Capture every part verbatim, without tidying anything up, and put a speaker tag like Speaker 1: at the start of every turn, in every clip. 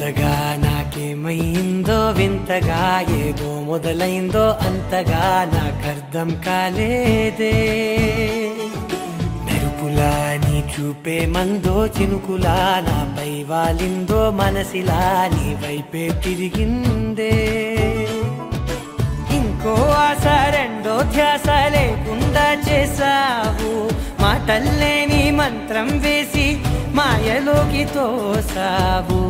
Speaker 1: కొత్తగా నాకేమైందో వింతగా ఏదో మొదలైందో అంతగా నాకర్థం కాలేదే మెరుపులా నీ చూపే మందో చినుకులా నాపై వాలిందో మనసిలా నీ వైపే తిరిగిందే ఇంకో ఆశ రెండో ధ్యాస లేకుండా చేసావు మాటల్లే నీ మంత్రం వేసి మాయలోకి తోసావు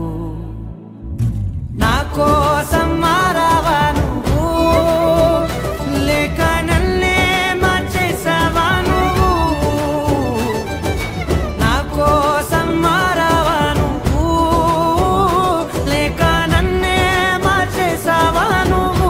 Speaker 1: నా కోసం మారావా నువ్వు లేక నన్నే మార్చేసావా నువ్వు నా కోసం మారావా నువ్వు లేక నన్నే మార్చేసావా నువ్వు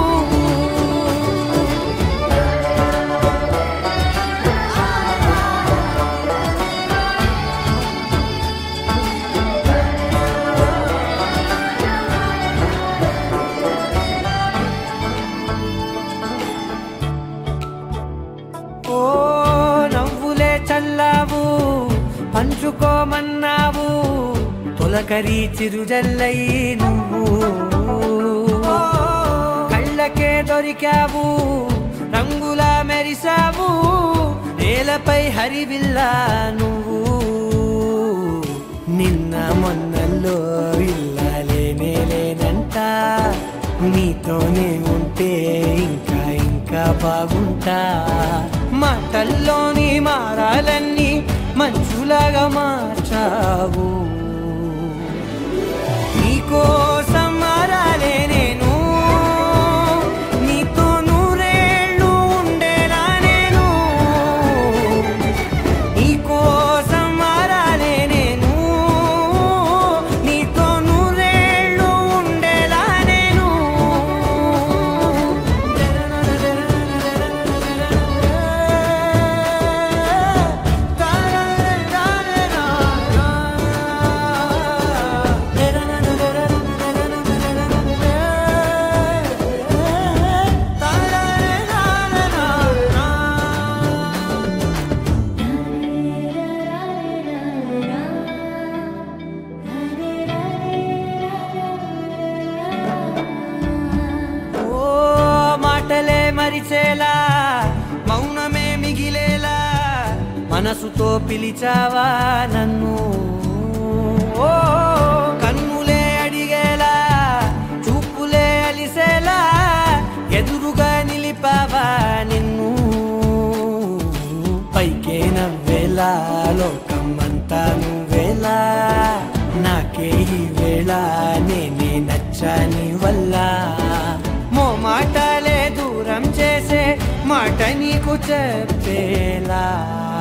Speaker 1: ఓ నవ్వులే చల్లావు పంచుకోమన్నావు తొలకరి చిరుజల్లై నువ్వు కళ్ళకే దొరికావు రంగులా మెరిసావు నేలపై హరివిల్లా నువ్వు నిన్న మొన్నల్లో ఇల్లాలేనే లేనంట నీతోనే ఉంటే ఇంకా ఇంకా బాగుంటా మాటల్లోని మారాలన్నీ మంచులాగా మార్చావు నీకోసం మారాలే నేను నీతో నూరేళ్ళు ఉండేలా నేను నీకోసం మారాలే నేను నీతో నూరేళ్ళు ఉండేలా నేను మాటలే మరిచేలా మౌనమే మిగిలేలా మనసుతో పిలిచావా నన్ను ఓ కన్నులే అడిగేలా చూపులే అలిసేలా ఎదురుగా నిలిపావా నిన్ను పైకే నవ్వేలా లోకమంతా నువ్వేలా నాకే ఈ వేళ నేనే నచ్చాని వల్ల మో మాటలే దూరం చేసే మాట నీకు చెప్పేలా